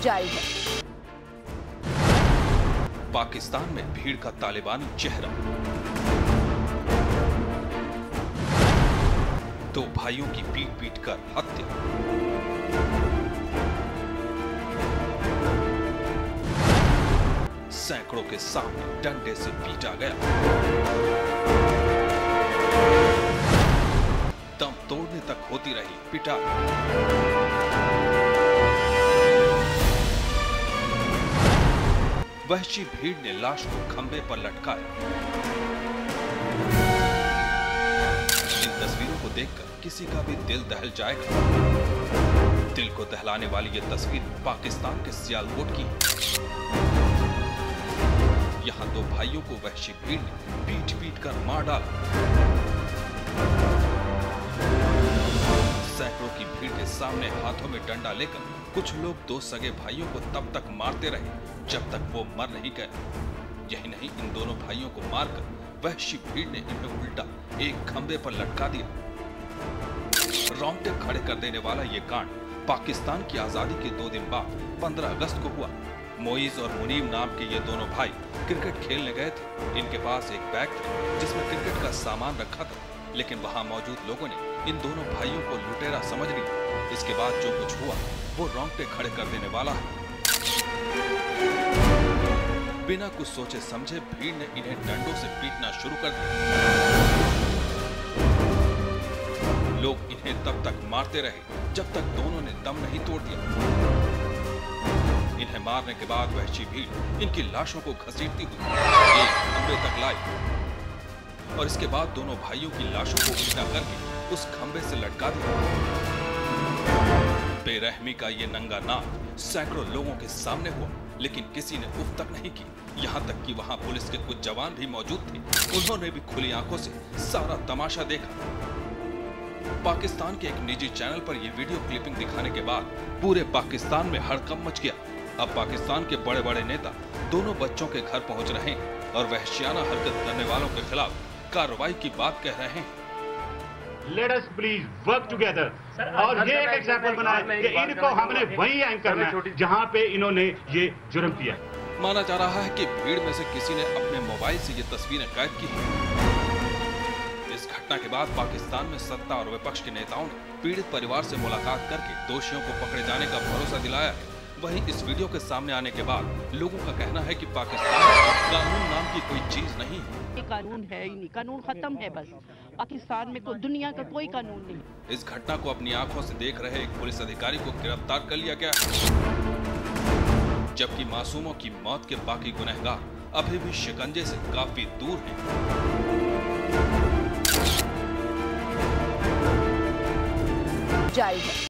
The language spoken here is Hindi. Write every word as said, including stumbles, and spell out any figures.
जारी है। पाकिस्तान में भीड़ का तालिबानी चेहरा। दो भाइयों की पीट पीट कर हत्या। सैकड़ों के सामने डंडे से पीटा गया। दम तोड़ने तक होती रही पिटाई। वहशी भीड़ ने लाश को खंबे पर लटकाया। इन तस्वीरों को देखकर किसी का भी दिल दहल जाएगा। दिल को दहलाने वाली ये तस्वीर पाकिस्तान के सियालकोट की है। यहाँ दो भाइयों को वहशी भीड़ ने पीट पीट कर मार डाला। सैकड़ों की भीड़ के सामने हाथों में डंडा लेकर कुछ लोग दो सगे भाइयों को तब तक मारते रहे जब तक वो मर नहीं गए। यही नहीं, इन दोनों भाइयों को मारकर वहशी भीड़ ने इन्हें उल्टा एक खंबे पर लटका दिया। रोंगटे खड़े कर देने वाला ये कांड पाकिस्तान की आजादी के दो दिन बाद पंद्रह अगस्त को हुआ। मुईज और मुनीब नाम के ये दोनों भाई क्रिकेट खेलने गए थे। इनके पास एक बैग था जिसमें क्रिकेट का सामान रखा था, लेकिन वहां मौजूद लोगों ने इन दोनों भाइयों को लुटेरा समझ लिया। इसके बाद जो कुछ हुआ वो रोंगटे खड़े कर देने वाला है। बिना कुछ सोचे समझे भीड़ ने इन्हें डंडों से पीटना शुरू कर दिया। लोग इन्हें तब तक मारते रहे जब तक दोनों ने दम नहीं तोड़ दिया। इन्हें मारने के बाद वहशी भीड़ इनकी लाशों को घसीटती हुई एक खंबे तक लाई और इसके बाद दोनों भाइयों की लाशों को उल्टा करके उस खंबे से लटका दिया। बेरहमी का ये नंगा नाच सैकड़ों लोगों के सामने हुआ, लेकिन किसी ने उफ तक नहीं की। यहाँ तक कि वहाँ पुलिस के कुछ जवान भी मौजूद थे। उन्होंने भी खुली आंखों से सारा तमाशा देखा। पाकिस्तान के एक निजी चैनल पर यह वीडियो क्लिपिंग दिखाने के बाद पूरे पाकिस्तान में हड़कंप मच गया। अब पाकिस्तान के बड़े बड़े नेता दोनों बच्चों के घर पहुंच रहे हैं और वहशियाना हरकत करने वालों के खिलाफ कार्रवाई की बात कह रहे हैं। Let us please work together। और ये एक एग्जाम्पल बनाए कि इनको हमने वही एम करना है जहाँ पे इन्होंने ये जुर्म किया। माना जा रहा है कि भीड़ में से किसी ने अपने मोबाइल से ये तस्वीरें कैद की। इस घटना के बाद पाकिस्तान में सत्ता और विपक्ष के नेताओं ने पीड़ित परिवार से मुलाकात करके दोषियों को पकड़े जाने का भरोसा दिलाया है। वहीं इस वीडियो के सामने आने के बाद लोगों का कहना है कि पाकिस्तान में कानून नाम की कोई चीज नहीं है। कानून है ही नहीं, कानून खत्म है। बस पाकिस्तान में कोई दुनिया का कोई कानून नहीं। इस घटना को अपनी आंखों से देख रहे एक पुलिस अधिकारी को गिरफ्तार कर लिया गया, जबकि मासूमों की मौत के बाकी गुनहगार अभी भी शिकंजे से काफी दूर हैं। जारी है।